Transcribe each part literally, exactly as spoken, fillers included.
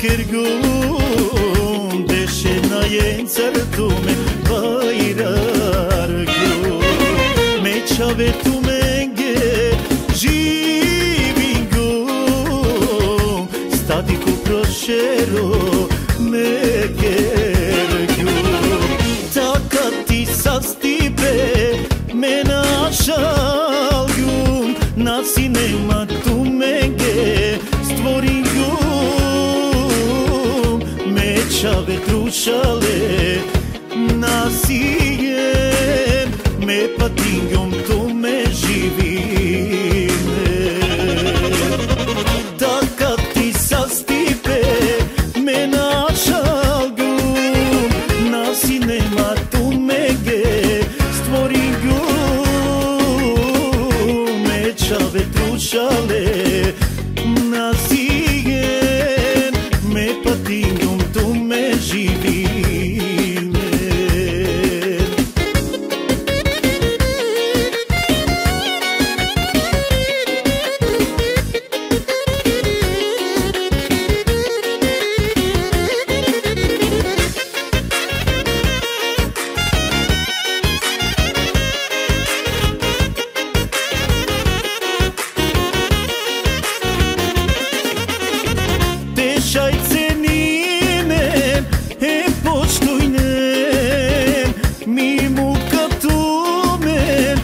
kergum deshe na jen certume vairargum me çave tu menge živingum stati ku prošero me kergum taka ti sastipe me našalgum na sinema tu menge stvoringum me čave trušale nasijem me patingom tu me živime taka ti sastipe me našalgum na sinema tu menge stvoringum me čave trušale nasijem me patingom tu me živime Shajceninen e poštujnen mi mukatumen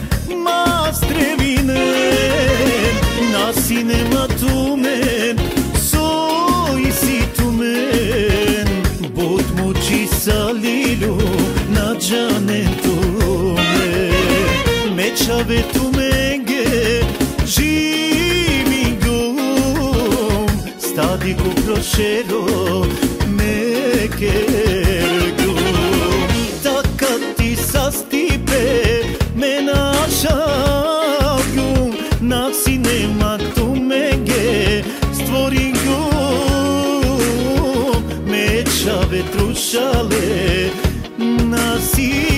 mastrevinen nasinema tumen soisi tumen bot muci salilu na janen tumen me çave tumenge stadi ku prošero me kergum taka ti sastipe me našalgum na sinema tu menge stvoringum me čave trušale nasi